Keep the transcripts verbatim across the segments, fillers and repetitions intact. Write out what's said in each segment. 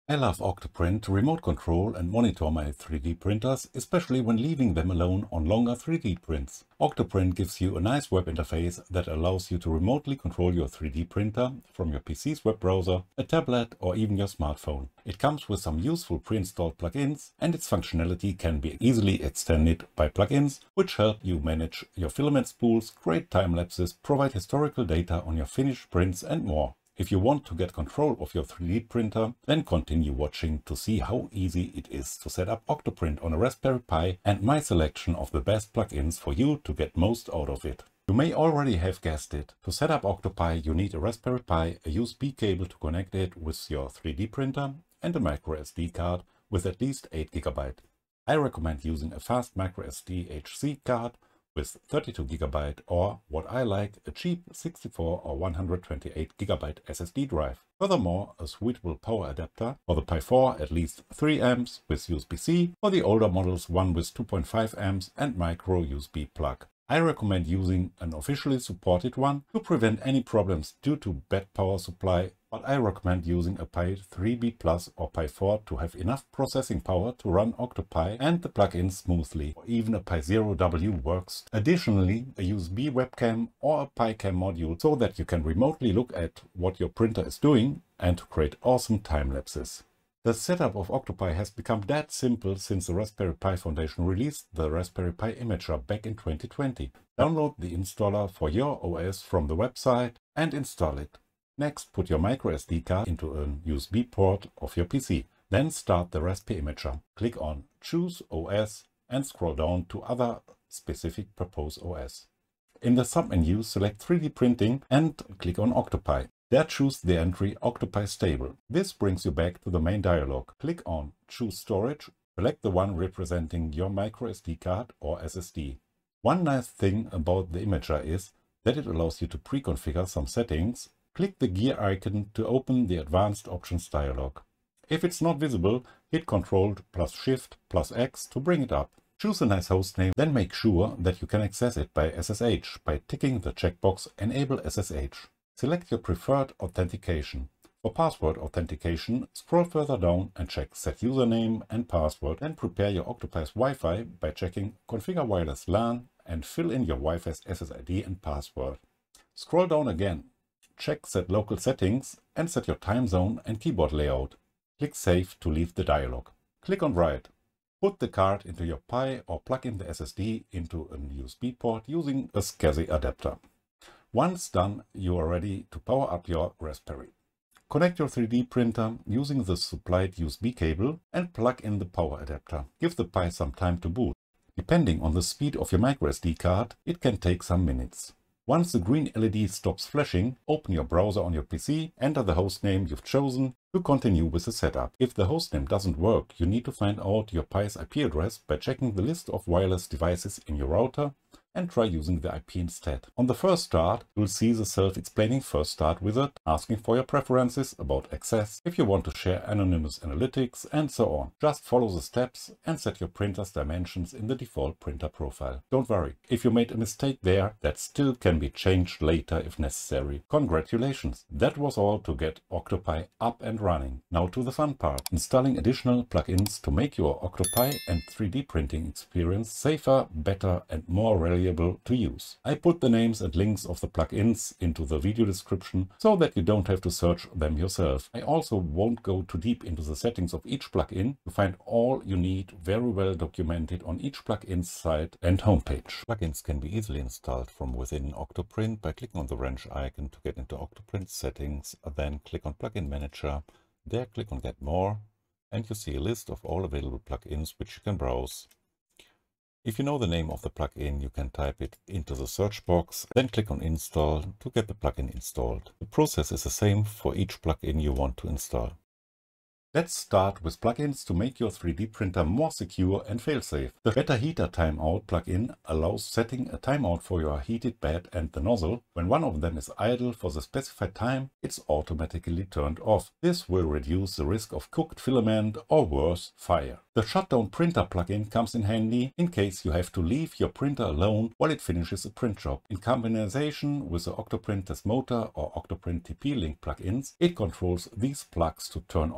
I love OctoPrint to remote control and monitor my three D printers, especially when leaving them alone on longer three D prints. OctoPrint gives you a nice web interface that allows you to remotely control your three D printer from your P C's web browser, a tablet or even your smartphone. It comes with some useful pre-installed plugins, and its functionality can be easily extended by plugins which help you manage your filament spools, create time lapses, provide historical data on your finished prints and more. If you want to get control of your three D printer, then continue watching to see how easy it is to set up OctoPrint on a Raspberry Pi and my selection of the best plugins for you to get most out of it. You may already have guessed it. To set up Octopi, you need a Raspberry Pi, a U S B cable to connect it with your three D printer, and a micro S D card with at least eight gigabytes. I recommend using a fast micro S D H C card with thirty-two gigabytes, or what I like, a cheap sixty-four or one hundred twenty-eight gigabyte S S D drive. Furthermore, a suitable power adapter for the Pi four, at least three amps with U S B C, for the older models one with two point five amps and micro U S B plug. I recommend using an officially supported one to prevent any problems due to bad power supply, but I recommend using a Pi three B plus or Pi four to have enough processing power to run Octopi and the plugin smoothly, or even a Pi zero W works. Additionally, a U S B webcam or a PiCam module so that you can remotely look at what your printer is doing and to create awesome time lapses. The setup of Octopi has become that simple since the Raspberry Pi Foundation released the Raspberry Pi Imager back in twenty twenty. Download the installer for your O S from the website and install it. Next, put your micro S D card into a U S B port of your P C. Then start the Raspberry Imager. Click on Choose O S and scroll down to Other Specific Purpose O S. In the submenu, select three D Printing and click on Octopi. There choose the entry Octopi Stable. This brings you back to the main dialog. Click on Choose Storage. Select the one representing your micro S D card or S S D. One nice thing about the Imager is that it allows you to pre-configure some settings. Click the gear icon to open the Advanced Options dialog. If it's not visible, hit Control plus Shift plus X to bring it up. Choose a nice hostname, then make sure that you can access it by S S H by ticking the checkbox Enable S S H. Select your preferred authentication. For password authentication, scroll further down and check Set Username and Password. Then prepare your Octopi's Wi-Fi by checking Configure Wireless LAN and fill in your Wi-Fi's S S I D and password. Scroll down again. Check Set Local Settings and set your time zone and keyboard layout. Click Save to leave the dialog. Click on Write. Put the card into your Pi or plug in the S S D into a U S B port using a SCSI adapter. Once done, you are ready to power up your Raspberry. Connect your three D printer using the supplied U S B cable and plug in the power adapter. Give the Pi some time to boot. Depending on the speed of your micro S D card, it can take some minutes. Once the green L E D stops flashing, open your browser on your P C, enter the hostname you've chosen to continue with the setup. If the hostname doesn't work, you need to find out your Pi's I P address by checking the list of wireless devices in your router and try using the I P instead. On the first start, you'll see the self-explaining First Start wizard asking for your preferences about access, if you want to share anonymous analytics, and so on. Just follow the steps and set your printer's dimensions in the default printer profile. Don't worry, if you made a mistake there, that still can be changed later if necessary. Congratulations! That was all to get Octopi up and running. Now to the fun part, installing additional plugins to make your Octopi and three D printing experience safer, better, and more reliable to use. I put the names and links of the plugins into the video description so that you don't have to search them yourself. I also won't go too deep into the settings of each plugin. You find all you need very well documented on each plugin's site and homepage. Plugins can be easily installed from within OctoPrint by clicking on the wrench icon to get into OctoPrint settings, then click on Plugin Manager. There click on Get More and you see a list of all available plugins which you can browse. If you know the name of the plugin, you can type it into the search box, then click on Install to get the plugin installed. The process is the same for each plugin you want to install. Let's start with plugins to make your three D printer more secure and fail-safe. The Better Heater Timeout plugin allows setting a timeout for your heated bed and the nozzle. When one of them is idle for the specified time, it's automatically turned off. This will reduce the risk of cooked filament or worse, fire. The Shutdown Printer plugin comes in handy in case you have to leave your printer alone while it finishes a print job. In combination with the OctoPrint Test Motor or OctoPrint T P Link plugins, it controls these plugs to turn off the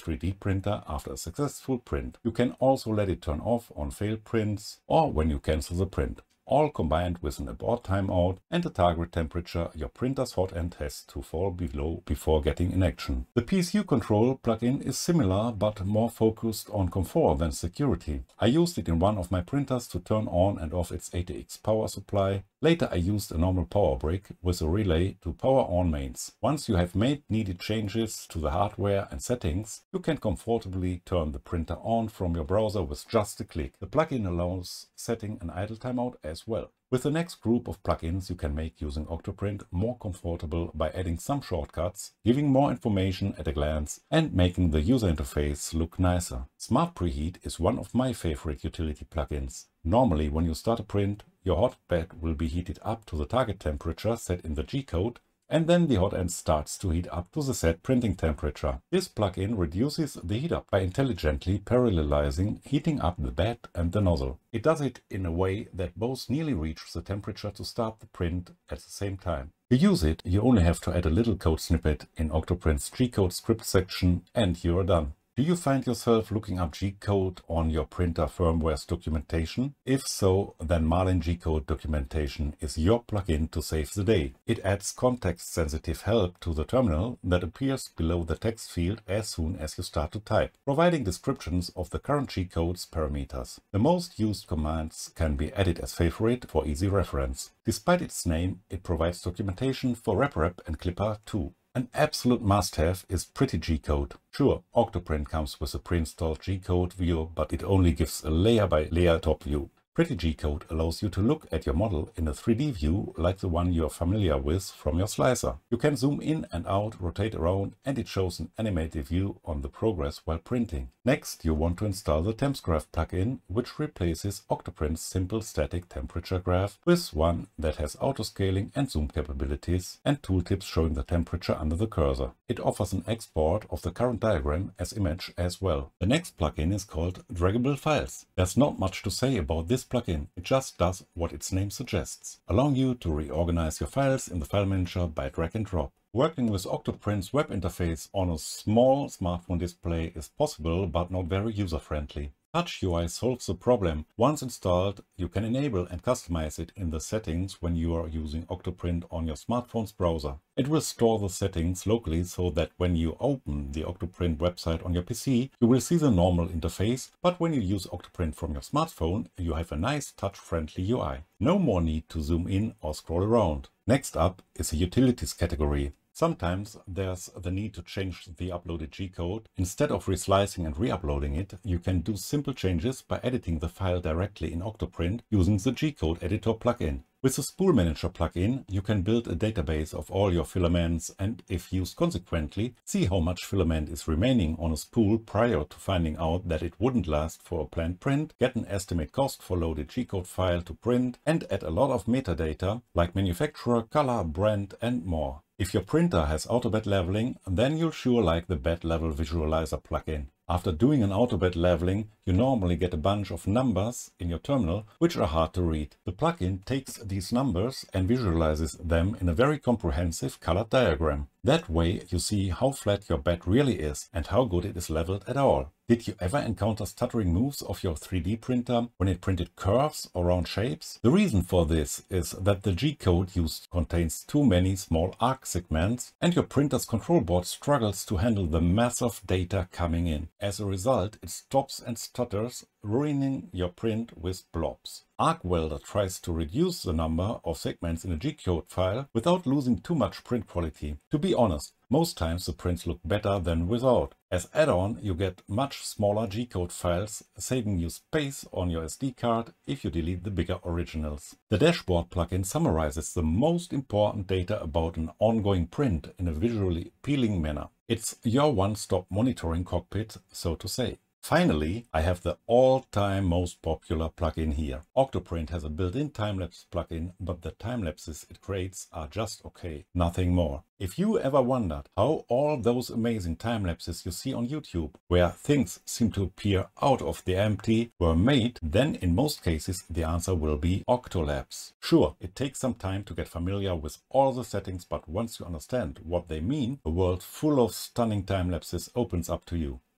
three D printer after a successful print. You can also let it turn off on failed prints or when you cancel the print, all combined with an abort timeout and the target temperature your printer's hot end has to fall below before getting in action. The P S U Control plugin is similar but more focused on comfort than security. I used it in one of my printers to turn on and off its A T X power supply. Later I used a normal power brick with a relay to power on mains. Once you have made needed changes to the hardware and settings, you can comfortably turn the printer on from your browser with just a click. The plugin allows setting an idle timeout as well. With the next group of plugins you can make using OctoPrint more comfortable by adding some shortcuts, giving more information at a glance and making the user interface look nicer. Smart Preheat is one of my favorite utility plugins. Normally when you start a print, your hot bed will be heated up to the target temperature set in the G-code, and then the hot end starts to heat up to the set printing temperature. This plugin reduces the heat up by intelligently parallelizing heating up the bed and the nozzle. It does it in a way that both nearly reach the temperature to start the print at the same time. To use it, you only have to add a little code snippet in OctoPrint's G-code script section and you are done. Do you find yourself looking up G-code on your printer firmware's documentation? If so, then Marlin G-code documentation is your plugin to save the day. It adds context-sensitive help to the terminal that appears below the text field as soon as you start to type, providing descriptions of the current G-code's parameters. The most used commands can be added as favorite for easy reference. Despite its name, it provides documentation for RepRap and Klipper too. An absolute must-have is Pretty G-code. Sure, OctoPrint comes with a pre-installed G-code view, but it only gives a layer-by-layer top view. Pretty G-code allows you to look at your model in a three D view like the one you are familiar with from your slicer. You can zoom in and out, rotate around, and it shows an animated view on the progress while printing. Next, you want to install the Temps Graph plugin, which replaces OctoPrint's simple static temperature graph with one that has auto-scaling and zoom capabilities and tooltips showing the temperature under the cursor. It offers an export of the current diagram as image as well. The next plugin is called Draggable Files. There's not much to say about this plugin. It just does what its name suggests, allowing you to reorganize your files in the file manager by drag and drop. Working with OctoPrint's web interface on a small smartphone display is possible but not very user-friendly. TouchUI solves the problem. Once installed, you can enable and customize it in the settings when you are using OctoPrint on your smartphone's browser. It will store the settings locally so that when you open the OctoPrint website on your P C, you will see the normal interface, but when you use OctoPrint from your smartphone, you have a nice touch-friendly U I. No more need to zoom in or scroll around. Next up is the Utilities category. Sometimes there's the need to change the uploaded G-code. Instead of reslicing and re-uploading it, you can do simple changes by editing the file directly in OctoPrint using the GCode Editor plugin. With the Spool Manager plugin, you can build a database of all your filaments and, if used consequently, see how much filament is remaining on a spool prior to finding out that it wouldn't last for a planned print, get an estimate cost for loaded G-code file to print, and add a lot of metadata like manufacturer, color, brand, and more. If your printer has auto bed leveling, then you'll sure like the bed level visualizer plugin. After doing an auto bed leveling, you normally get a bunch of numbers in your terminal which are hard to read. The plugin takes these numbers and visualizes them in a very comprehensive colored diagram. That way you see how flat your bed really is and how good it is leveled at all. Did you ever encounter stuttering moves of your three D printer when it printed curves or round shapes? The reason for this is that the G-code used contains too many small arc segments and your printer's control board struggles to handle the massive data coming in. As a result, it stops and stutters, ruining your print with blobs. Welder tries to reduce the number of segments in a G-code file without losing too much print quality. To be honest, most times the prints look better than without. As add-on, you get much smaller G-code files, saving you space on your S D card if you delete the bigger originals. The Dashboard plugin summarizes the most important data about an ongoing print in a visually appealing manner. It's your one-stop monitoring cockpit, so to say. Finally, I have the all-time most popular plugin here. OctoPrint has a built-in time-lapse plugin, but the time-lapses it creates are just okay, nothing more. If you ever wondered how all those amazing time-lapses you see on YouTube, where things seem to appear out of the empty, were made, then in most cases the answer will be Octolapse. Sure, it takes some time to get familiar with all the settings, but once you understand what they mean, a world full of stunning time-lapses opens up to you.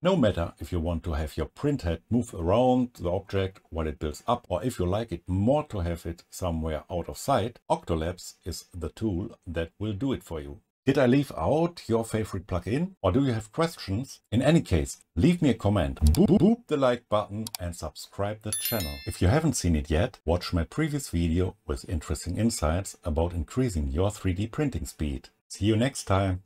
No matter if you want to have your print head move around the object while it builds up, or if you like it more to have it somewhere out of sight, Octolapse is the tool that will do it for you. Did I leave out your favorite plugin, or do you have questions? In any case, leave me a comment, boop, boop the like button and subscribe the channel. If you haven't seen it yet, watch my previous video with interesting insights about increasing your three D printing speed. See you next time.